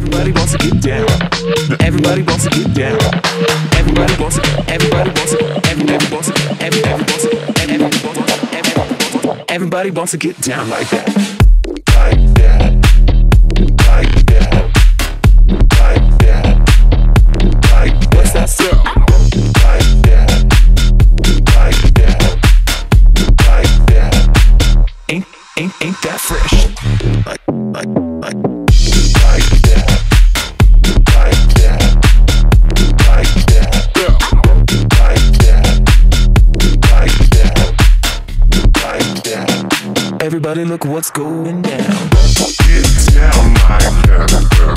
Everybody wants to get down. Everybody wants to get down. Everybody wants to. Everybody wants to. Everybody wants to. Everybody wants to. Everybody wants to get down like that. Like that. Like that. Like that. Like that. What's that sound? Like that. Like that. Like that. Ain't that fresh? Like that. Like that. Like that. Like that. Like that. Like that. Like that. Everybody look what's going down. Get down like that.